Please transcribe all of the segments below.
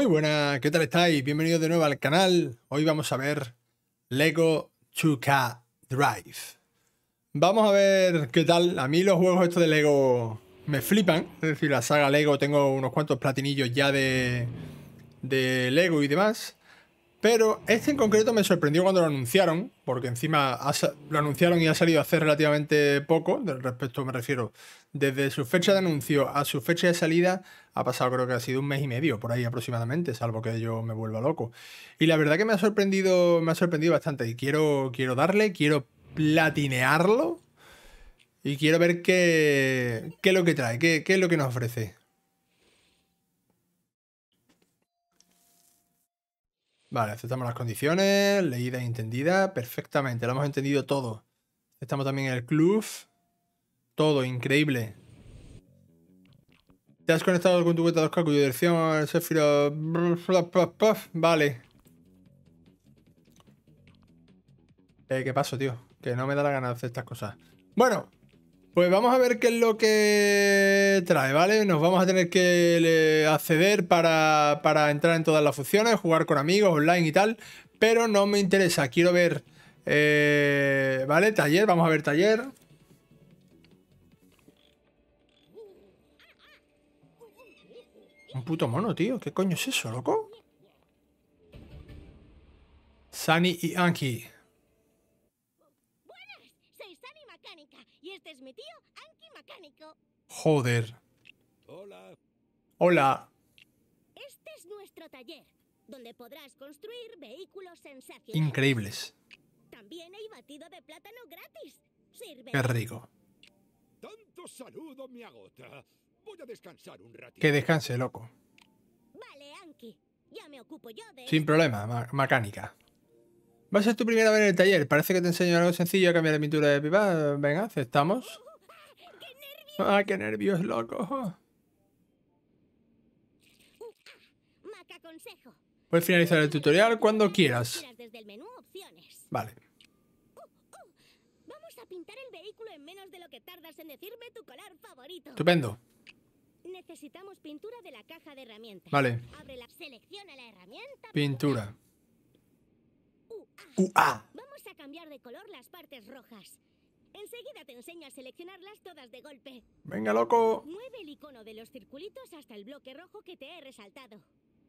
buenas, ¿qué tal estáis? Bienvenidos de nuevo al canal. Hoy vamos a ver Lego 2K Drive. Vamos a ver qué tal. A mí los juegos estos de Lego me flipan. Es decir, la saga Lego, tengo unos cuantos platinillos ya de Lego y demás. Pero este en concreto me sorprendió cuando lo anunciaron, porque encima lo anunciaron y ha salido hace relativamente poco, respecto me refiero, desde su fecha de anuncio a su fecha de salida ha pasado, creo que ha sido un mes y medio, por ahí aproximadamente, salvo que yo me vuelva loco. Y la verdad que me ha sorprendido bastante y quiero darle, quiero platinearlo y quiero ver qué es lo que trae, qué es lo que nos ofrece. Vale, aceptamos las condiciones, leída y entendida perfectamente, lo hemos entendido todo. Estamos también en el club. Todo, increíble. Te has conectado con tu cuenta 2K cuya dirección Sephiroth. Vale. ¿Qué pasó, tío? Que no me da la gana de hacer estas cosas. Bueno, pues vamos a ver qué es lo que trae, ¿vale? Nos vamos a tener que acceder para entrar en todas las funciones, jugar con amigos, online y tal. Pero no me interesa, quiero ver... ¿vale? Taller, vamos a ver taller. Un puto mono, tío. ¿Qué coño es eso, loco? Sunny y Anki. Buenas, soy Sunny Mecánica y este es mi tío Anki Mecánico. Joder. Hola. Hola. Este es nuestro taller, donde podrás construir vehículos sensacionales. Increíbles. También hay batido de plátano gratis. Sirve. Qué rico. Tanto saludo me agota. Voy a descansar un ratito. Que descanse, loco. Vale, Anki. Ya me ocupo yo de... Sin problema, mecánica. Va a ser tu primera vez en el taller. Parece que te enseño algo sencillo, cambiar de pintura de pipa. Venga, aceptamos. ¡Qué nervios! Ah, qué nervios, loco. Maca consejo. Puedes finalizar el tutorial cuando quieras. Tiras desde el menú opciones. Vale. Vamos a pintar el vehículo en menos de lo que tardas en decirme tu color favorito. Estupendo. Necesitamos pintura de la caja de herramientas. Vale. Ábrela, selecciona la herramienta. Pintura. UA. UA. Vamos a cambiar de color las partes rojas. Enseguida te enseño a seleccionarlas todas de golpe. Venga, loco. Mueve el icono de los circulitos hasta el bloque rojo que te he resaltado.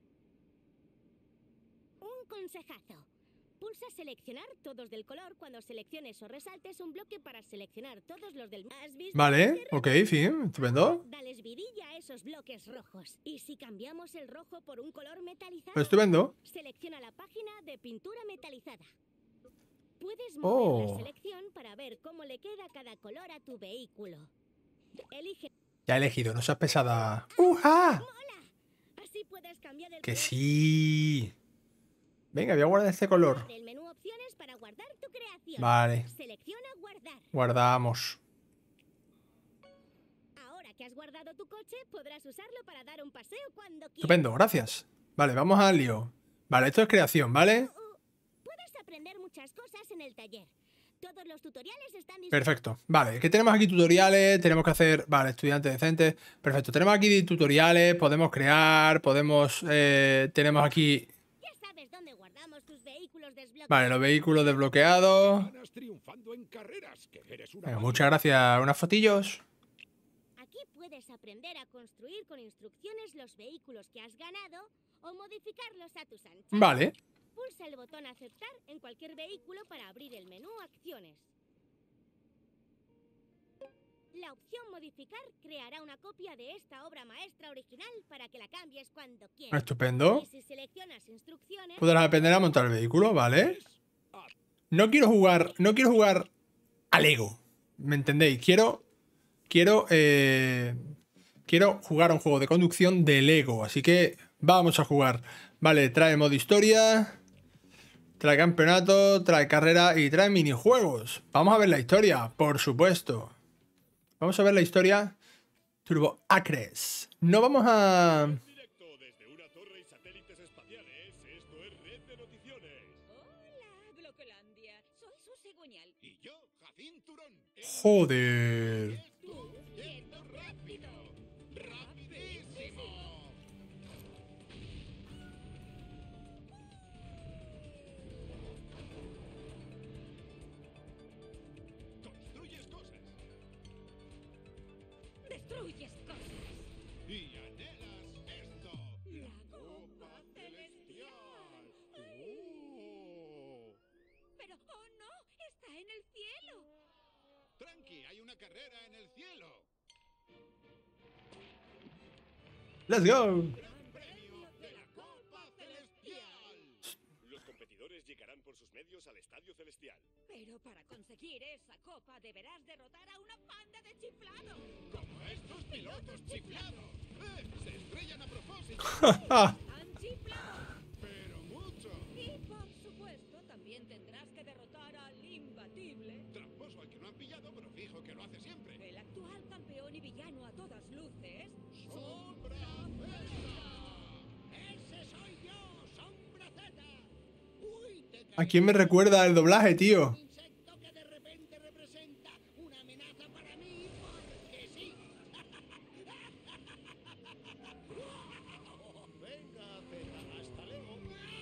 Un consejazo. Pulsa seleccionar todos del color cuando selecciones o resaltes un bloque para seleccionar todos los del... ¿Has visto? Vale, ok, fin, estupendo. Dales vidilla a esos bloques rojos. ¿Y si cambiamos el rojo por un color metalizado? Estupendo. Selecciona la página de pintura metalizada. Puedes mover la selección para ver cómo le queda cada color a tu vehículo. Elige... Ya he elegido, no seas pesada. ¡Uja! ¡Mola! Así puedes cambiar el Que color. sí. Venga, voy a guardar este color. Abre el menú opciones para guardar tu creación. Vale. Selecciona guardar. Guardamos. Ahora que has guardado tu coche, podrás usarlo para dar un paseo cuando quieras. Estupendo, gracias. Vale, vamos al lío. Vale, esto es creación, ¿vale? Puedes aprender muchas cosas en el taller. Todos los tutoriales están disponibles. Perfecto. Vale, que tenemos aquí tutoriales, tenemos que hacer... Vale, estudiantes decentes. Perfecto, tenemos aquí tutoriales, podemos crear, podemos... tenemos aquí... Ya sabes dónde guardamos tus vehículos desbloqueados. Vale, los vehículos desbloqueados. Ganas triunfando en carreras, que eres una Venga, máquina. muchas gracias. Unas fotillos. Aquí puedes aprender a construir con instrucciones los vehículos que has ganado o modificarlos a tus anchas. Vale. Pulsa el botón aceptar en cualquier vehículo para abrir el menú acciones. La opción modificar creará una copia de esta obra maestra original para que la cambies cuando quieras. Estupendo. Y si seleccionas instrucciones, Podrás aprender a montar el vehículo, ¿vale? No quiero jugar a Lego. ¿Me entendéis? Quiero jugar a un juego de conducción de Lego. Así que vamos a jugar. Vale, trae modo historia, trae campeonato, trae carrera y trae minijuegos. Vamos a ver la historia, por supuesto. Vamos a ver la historia. Turbo Acres. No vamos a... Directo desde una torre y satélites espaciales. Esto es Red de Noticiones. Hola, Glocolandia. Soy su cigüeñal. Y yo, Jacín Turón. Joder. Yendo rápido. Rapidísimo. destruyes cosas. Y anhelas esto. La copa celestial. ¡Oh! Pero, oh no, está en el cielo. Tranqui, hay una carrera en el cielo. ¡Let's go! Premio de la Copa Celestial. Los competidores llegarán por sus medios al Estadio Celestial. Pero para conseguir esa copa deberás derrotar a una panda de chiflados. Como estos pilotos chiflados. Se estrellan a propósito. Han chiflado. Pero mucho. Y por supuesto también tendrás que derrotar al imbatible, Tramposo al que no han pillado, pero fijo que lo hace siempre. el actual campeón y villano a todas luces, ¡Sombra ¡Ese soy yo, Sombra Z! ¡Uy, te ¿A quién me recuerda el doblaje, tío? un insecto que de repente representa una amenaza para mí porque sí! Venga, Zeta, hasta luego.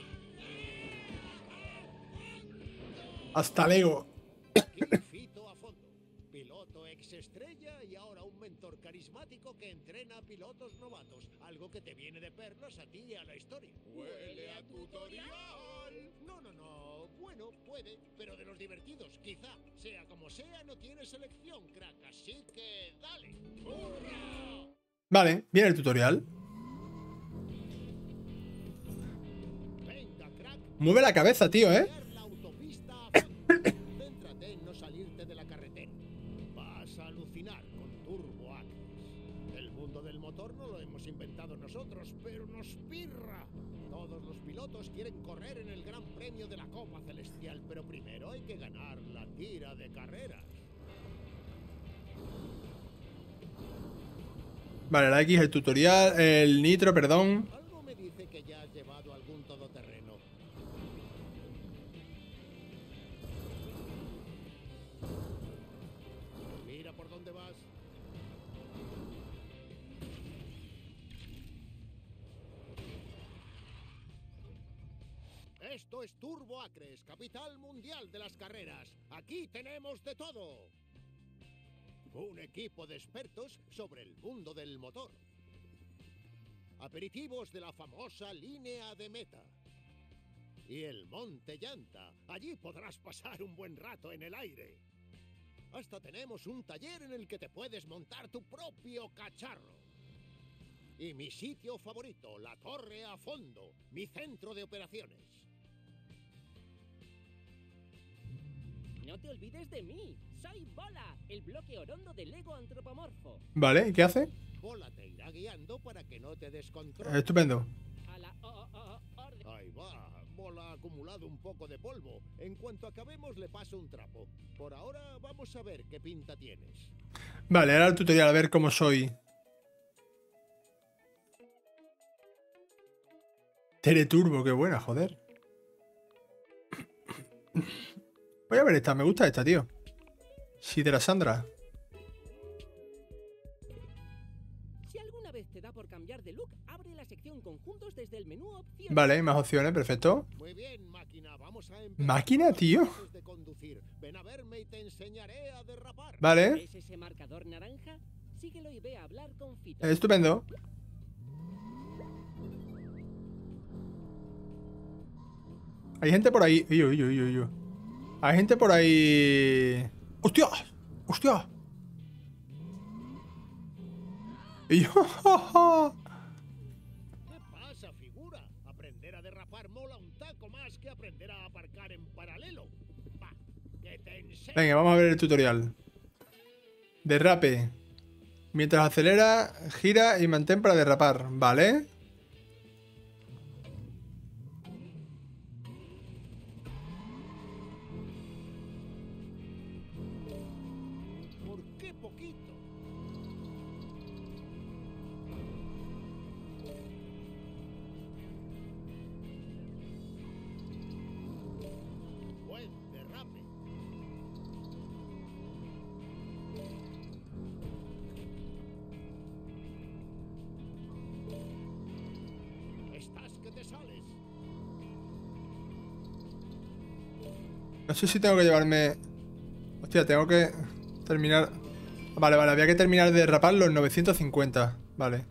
Hasta luego. Aquí Fito a fondo, piloto ex estrella y ahora un mentor carismático que entrena a pilotos novatos, algo que te viene de perlas a ti y a la historia. Huele a tutorial. No, bueno, puede, pero de los divertidos, quizá. Sea como sea, no tienes elección, crack, así que dale. ¡Hurra! Vale, viene el tutorial. Venga, crack. Mueve la cabeza, tío, ¿eh? Cambiar la autopista a fondo. Céntrate en no salirte de la carretera. Vas a alucinar con Turbo Acres. El mundo del motor no lo hemos inventado nosotros, pero nos pirra. Todos los pilotos quieren correr en el Gran Premio de la Copa Celestial, pero primero hay que ganar la tira de carreras. Vale, la X, el tutorial, el nitro, perdón. Algo me dice que ya has llevado algún todoterreno. Mira por dónde vas. Esto es Turbo Acres, capital mundial de las carreras. Aquí tenemos de todo. Un equipo de expertos sobre el mundo del motor. Aperitivos de la famosa línea de meta. Y el Monte Llanta. Allí podrás pasar un buen rato en el aire. Hasta tenemos un taller en el que te puedes montar tu propio cacharro. Y mi sitio favorito, la Torre a Fondo, mi centro de operaciones. No te olvides de mí. Soy Bola, el bloque orondo de Lego antropomorfo. Vale, ¿y qué hace? Bola te irá guiando para que no te descontroles. Estupendo. A la orden. Ahí va, Bola ha acumulado un poco de polvo. En cuanto acabemos le paso un trapo. Por ahora vamos a ver qué pinta tienes. Vale, ahora el tutorial, a ver cómo soy. Teleturbo, qué buena, joder. Voy a ver esta, me gusta esta, tío. Sí, de la Sandra. Si alguna vez te da por cambiar de look, abre la sección conjuntos desde el menú opciones. Vale, hay más opciones, perfecto. Muy bien, máquina, vamos a empezar. ¿Máquina, tío? Antes de conducir, ven a verme y te enseñaré a derrapar. Vale, ¿Ves ese marcador naranja? Síguelo y ve a hablar con Fito. estupendo. Hay gente por ahí. Uy, uy, uy, uy, uy. Hay gente por ahí. ¡Hostia! ¡Hostia! Y yo, ¿Qué pasa, figura? Aprender a derrapar mola un taco más que aprender a aparcar en paralelo. Va, que te enseño. Venga, vamos a ver el tutorial. Derrape. Mientras acelera, gira y mantén para derrapar. Vale. ¿Por qué poquito? Buen derrape. Estás que te sales. No sé si tengo que llevarme... Hostia, tengo que terminar Vale, vale, había que terminar de derrapar los 950. Vale.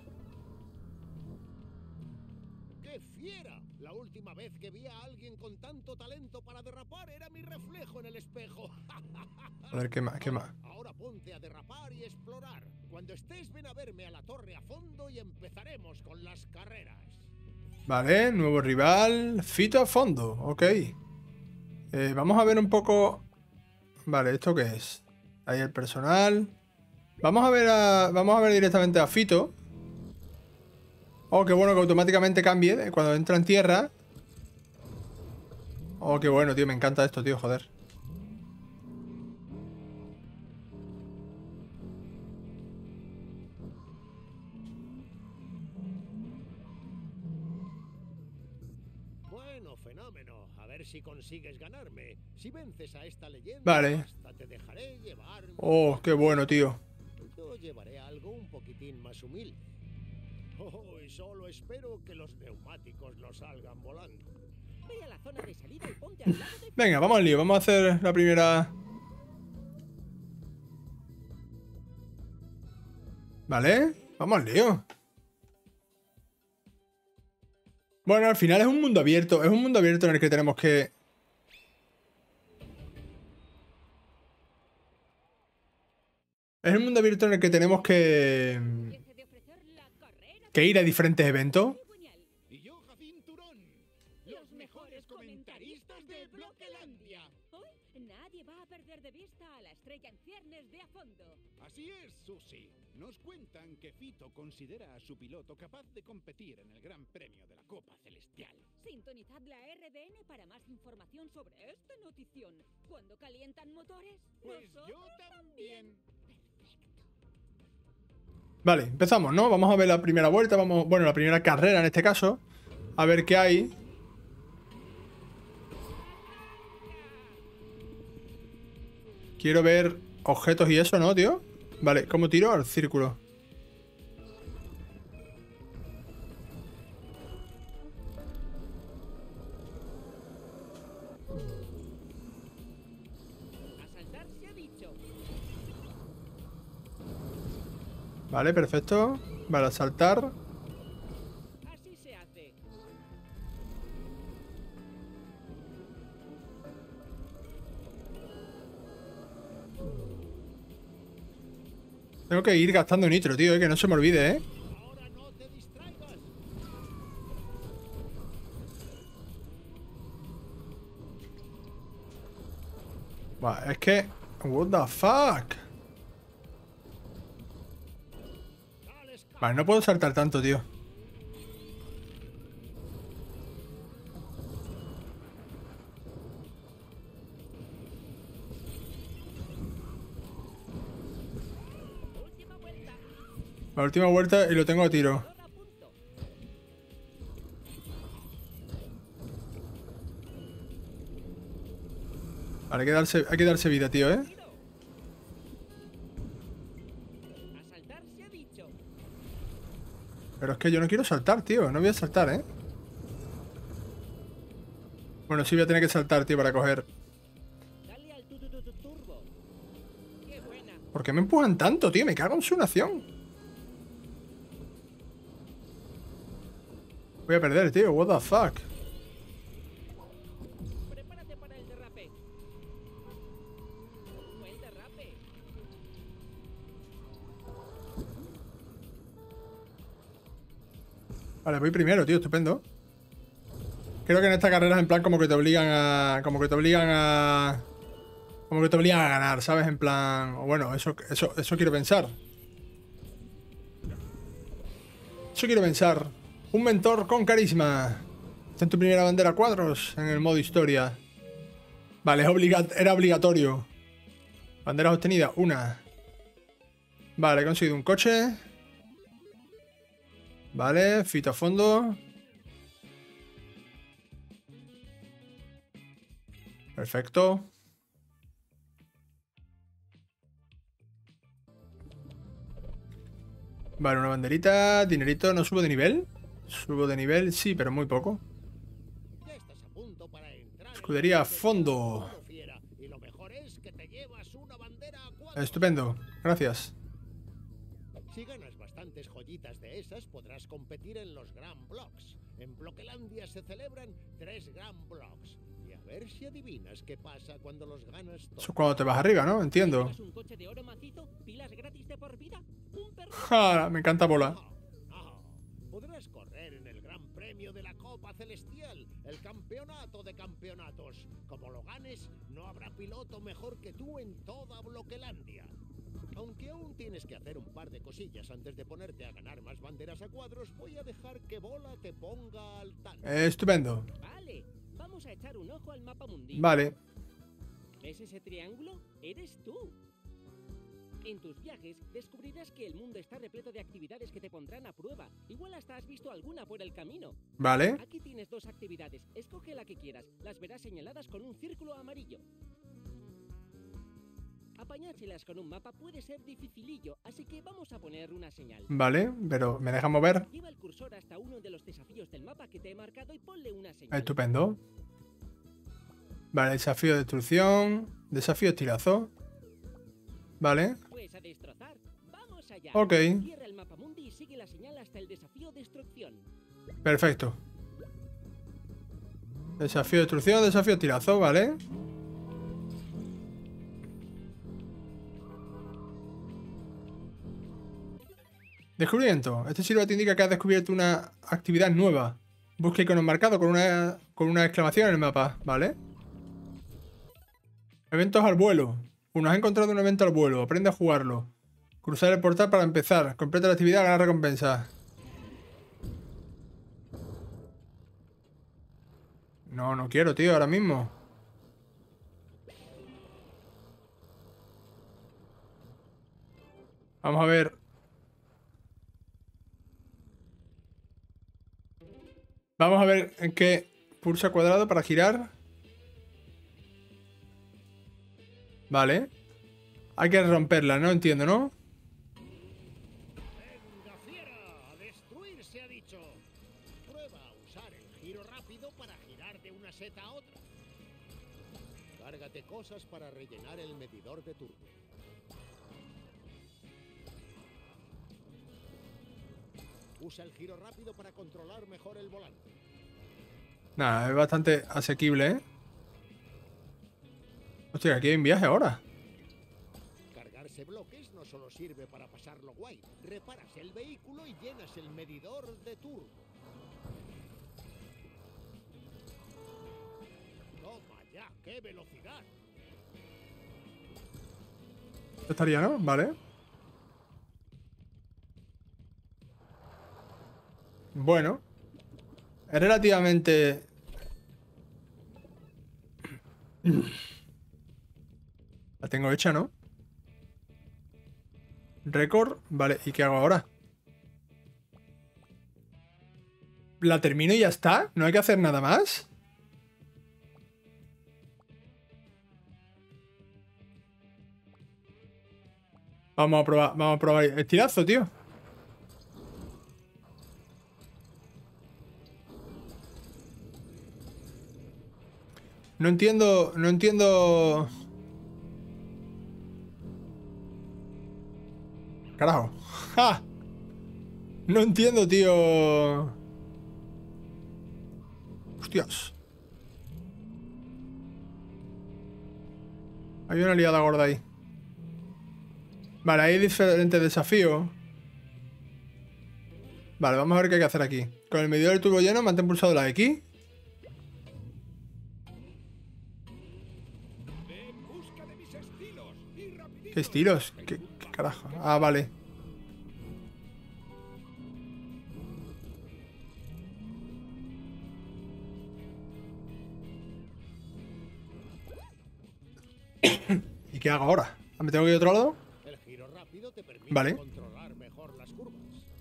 ¡Qué fiera! La última vez que vi a alguien con tanto talento para derrapar era mi reflejo en el espejo. A ver, ¿qué más? ¿Qué más? Ahora ponte a derrapar y explorar. Cuando estés, ven a verme a la torre a fondo y empezaremos con las carreras. Vale, nuevo rival. Fito a fondo, ok. Vamos a ver un poco... Vale, ¿esto qué es? Ahí el personal. Vamos a ver directamente a Fito. Oh, qué bueno que automáticamente cambie cuando entra en tierra. Oh, qué bueno, tío, me encanta esto, tío, joder. Bueno, fenómeno. A ver si consigues ganarme. Si vences a esta leyenda, Vale. hasta te dejaré llevar. Oh, qué bueno, tío. Yo llevaré algo un poquitín más humilde. Oh, y solo espero que los neumáticos no salgan volando. Ve a la zona de salida y ponte al lado de... Venga, vamos al lío. Vamos a hacer la primera... Vale, vamos al lío. Bueno, al final es un mundo abierto. Es un mundo abierto en el que tenemos que... Es un mundo abierto en el que tenemos que ir a diferentes eventos. Y yo, Jacinturón, los mejores comentaristas del Bloquelandia. Hoy nadie va a perder de vista a la estrella en ciernes de a fondo. Así es, Susi. Nos cuentan que Fito considera a su piloto capaz de competir en el Gran Premio de la Copa Celestial. Sintonizad la RDN para más información sobre esta notición. ¿Cuándo calientan motores? Pues yo Nosotros también. Vale, empezamos, ¿no? Vamos a ver la primera vuelta. Bueno, la primera carrera en este caso. A ver qué hay. Quiero ver objetos y eso, ¿no, tío? Vale, ¿cómo tiro? Al círculo. A saltar se ha dicho. Vale, perfecto. Vale, a saltar. Así se hace. Tengo que ir gastando nitro, tío, que no se me olvide, ¿eh? Ahora no te distraigas. Buah, es que... What the fuck. Vale, no puedo saltar tanto, tío. Última vuelta. La última vuelta y lo tengo a tiro. Todo a punto. Vale, hay que darse vida, tío, ¿eh? A saltar se ha dicho. Pero es que yo no quiero saltar, tío. No voy a saltar, ¿eh? Bueno, sí voy a tener que saltar, tío, para coger. Dale al turbo. Qué buena. ¿Por qué me empujan tanto, tío? Me cago en su nación. Voy a perder, tío. What the fuck. Prepárate para el derrape. Buen derrape. Vale, voy primero, tío. Estupendo. Creo que en esta carrera es en plan como que te obligan a... Como que te obligan a ganar, ¿sabes? En plan... o bueno, eso quiero pensar. Eso quiero pensar. Un mentor con carisma. Está en tu primera bandera cuadros en el modo historia. Vale, era obligatorio. Banderas obtenidas, una. Vale, he conseguido un coche. Vale, Fito a fondo. Perfecto. Vale, una banderita. Dinerito, ¿no subo de nivel? Subo de nivel, sí, pero muy poco. Ya estás a punto para entrar. Escudería a fondo. Y lo mejor es que te llevas una bandera a cuadros. Estupendo, gracias. Si ganas bastantes joyitas de esas, podrás competir en los Grand Blocks. En Bloquelandia se celebran 3 Grand Blocks. Y a ver si adivinas qué pasa cuando los ganas todos. Eso es cuando te vas arriba, ¿no? Entiendo. ¿Llevas un coche de oro macizo? ¿Pilas gratis de por vida? ¿Un perro? Ja, me encanta bola. No. Podrás correr en el Gran Premio de la Copa Celestial, el campeonato de campeonatos. Como lo ganes, no habrá piloto mejor que tú en toda Bloquelandia. Aunque aún tienes que hacer un par de cosillas antes de ponerte a ganar más banderas a cuadros, voy a dejar que Bola te ponga al tanto. Estupendo. Vale, vamos a echar un ojo al mapa mundial. Vale. ¿Ves ese triángulo? Eres tú. En tus viajes descubrirás que el mundo está repleto de actividades que te pondrán a prueba. Igual hasta has visto alguna por el camino. Vale. Aquí tienes 2 actividades. Escoge la que quieras. Las verás señaladas con un círculo amarillo. Apañárselas con un mapa puede ser dificilillo, así que vamos a poner una señal. Vale, pero ¿me deja mover? Lleva el cursor hasta uno de los desafíos del mapa que te he marcado y ponle una señal. Estupendo. Vale, desafío de destrucción. Desafío tirazo. Vale. Pues a destrozar. Vamos allá. Ok. Cierra el mapa mundi y sigue la señal hasta el desafío destrucción. Perfecto. Desafío de destrucción, desafío tirazo, vale. Descubrimiento. Este silbato indica que has descubierto una actividad nueva. Busca icono marcado con una exclamación en el mapa, ¿vale? Eventos al vuelo. Has encontrado un evento al vuelo. Aprende a jugarlo. Cruzar el portal para empezar. Completa la actividad, gana recompensa. No, no quiero, tío, ahora mismo. Vamos a ver. Vamos a ver en qué pulsa cuadrado para girar. Vale. Hay que romperla, no entiendo, ¿no? ¡Venga, fiera! ¡A destruir se ha dicho! Prueba a usar el giro rápido para girar de una seta a otra. Cárgate cosas para rellenar el medidor de turbo. Usa el giro rápido para controlar mejor el volante. Nada, es bastante asequible, ¿eh? Hostia, aquí hay un viaje ahora. Cargarse bloques no solo sirve para pasarlo guay. Reparas el vehículo y llenas el medidor de turbo. Toma ya, qué velocidad. Esto estaría, ¿no? Vale. Bueno. Es relativamente... La tengo hecha, ¿no? Récord. Vale, ¿y qué hago ahora? ¿La termino y ya está? ¿No hay que hacer nada más? Vamos a probar el tirazo, tío. No entiendo... Carajo. ¡Ja! No entiendo, tío. Hostias. Hay una liada gorda ahí. Vale, hay diferentes desafíos. Vale, vamos a ver qué hay que hacer aquí. Con el medidor del turbo lleno, mantén pulsado la X. ¿Qué estilos? ¿Qué carajo? Ah, vale. ¿Y qué hago ahora? ¿Me tengo que ir a otro lado? El giro rápido te permite Vale. controlar mejor las curvas.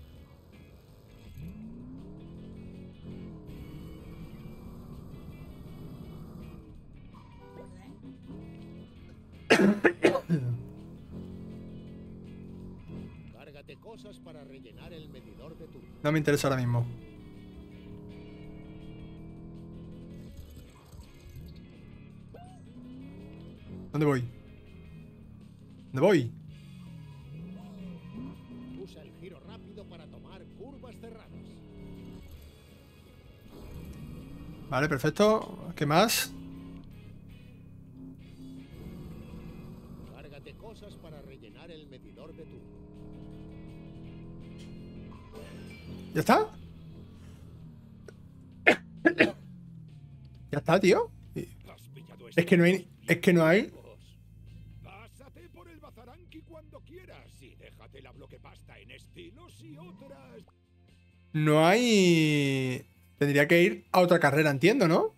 Cárgate cosas para rellenar el medidor de turbo. No me interesa ahora mismo. ¿Dónde voy? ¿Dónde voy? Usa el Vale, perfecto. ¿Qué más? Cárgate cosas para rellenar el medidor de turno. ¿Ya está? ¿Ya está, tío? Has pillado Es que no hay... Es que no hay... Pásate por el Bazaranki cuando quieras y déjate la bloquepasta en estilos y otras. No hay... Tendría que ir a otra carrera, entiendo, ¿no?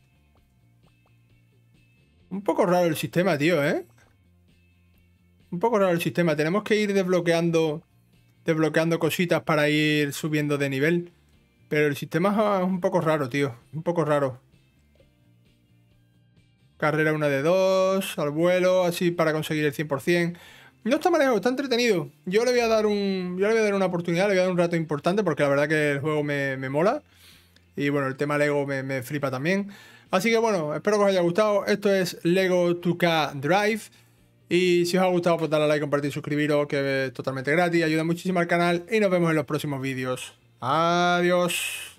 Un poco raro el sistema, tío, ¿eh? Un poco raro el sistema. Tenemos que ir desbloqueando cositas para ir subiendo de nivel. Pero el sistema es un poco raro, tío. Un poco raro. Carrera 1 de 2, al vuelo, así para conseguir el 100%. No está manejado, está entretenido. Yo le voy a dar una oportunidad, le voy a dar un rato importante porque la verdad que el juego me mola. Y bueno, el tema Lego me flipa también. Así que bueno, espero que os haya gustado. Esto es Lego 2K Drive. Y si os ha gustado, pues darle a like, compartir, suscribiros, que es totalmente gratis. Ayuda muchísimo al canal y nos vemos en los próximos vídeos. Adiós.